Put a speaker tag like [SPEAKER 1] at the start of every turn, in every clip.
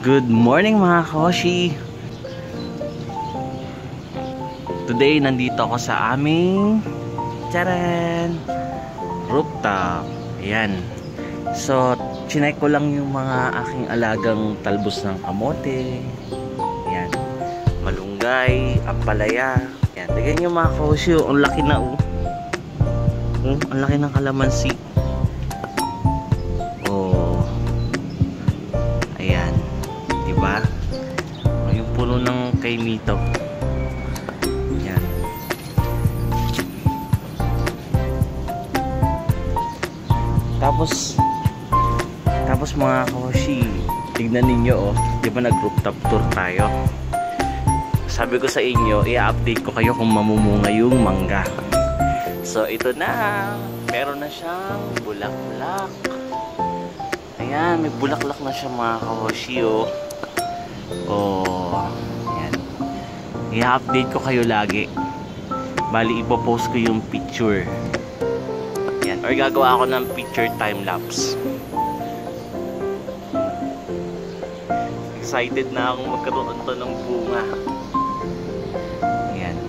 [SPEAKER 1] Good morning mga koshi. Today nandito ako sa aming rooftop. Ayan. So chinek ko lang yung mga aking alagang talbos ng kamote. Ayan. Malunggay, ampalaya. Ayan. Tignan nyo mga koshi, ang laki na ang laki ng kalamansi. Diba? Yung puno ng kay Mito. Yan. Tapos mga koshi, tignan ninyo diba nag-rooftop tour tayo. Sabi ko sa inyo, i-update ko kayo kung mamumunga yung mangga. So ito na, meron na siyang bulaklak. Ayan, may bulaklak na siya mga koshi yan. I-update ko kayo lagi. Bali ipopost ko yung picture. Yan, or gagawa ako ng picture time lapse. Excited na akong magkaroon to ng bunga. Yan.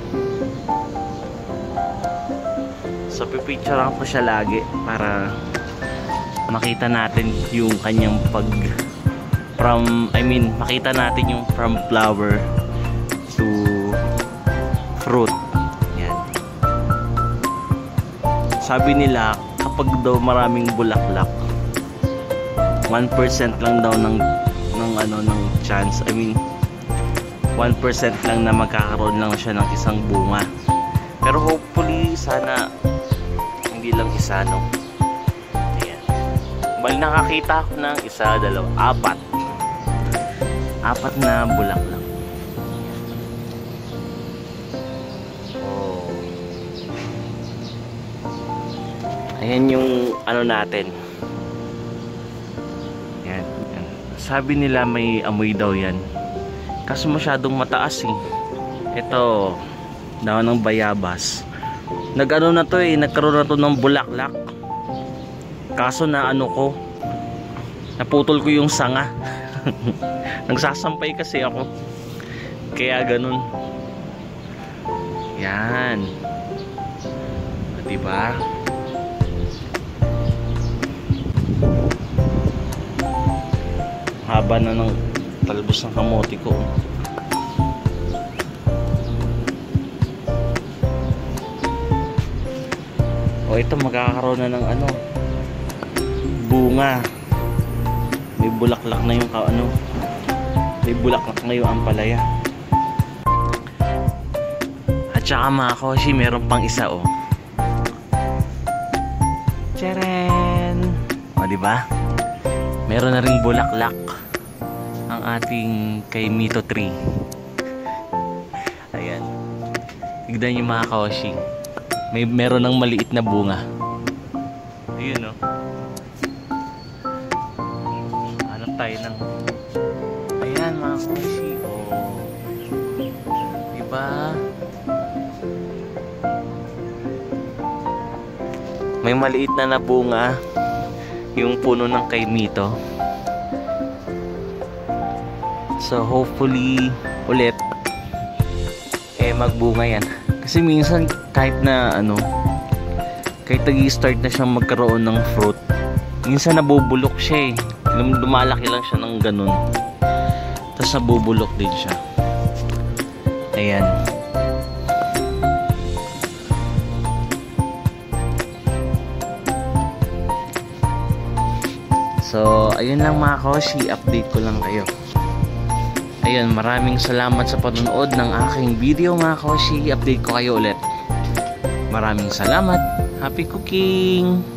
[SPEAKER 1] So pipicturean ko siya lagi para makita natin yung kanyang makita natin yung from flower to fruit. Yan. Sabi nila kapag daw maraming bulaklak 1% lang daw ng chance, 1% lang na magkakaroon lang siya ng isang bunga. Pero hopefully sana hindi lang isa, no? Ayan. Bali nakakita ako ng isa, dalawa, apat na bulaklak. Ayan yung natin. Yan. Sabi nila may amoy daw yan. Kaso masyadong mataas Ito, daw ng bayabas. Nagkaroon na to ng bulaklak. Kaso naputol ko yung sanga. Nagsasampay kasi ako. Kaya ganun. Yan. Diba? Haba na ng talbos ng kamote ko. Ito magkakaroon na ng bunga. May bulaklak na yung may bulaklak na yung ampalaya. At saka mga koshi, meron pang isa Tcharan! Diba? Meron na ring bulaklak ang ating kay Mito tree. Ayan. Tignan nyo mga koshi. Meron ng maliit na bunga. Ayun hanap tayo ng ayan mga koshi. Diba? May maliit na bunga yung puno ng kay Mito. So hopefully ulit magbunga yan. Kasi minsan kahit nag-start na siyang magkaroon ng fruit, minsan nabubulok siya lumalaki lang siya ng ganun, tapos nabubulok din siya. Ayan. So ayun lang mga koshi, update ko lang kayo. Ayun, maraming salamat sa panonood ng aking video mga koshi. Update ko kayo ulit. Maraming salamat. Happy cooking!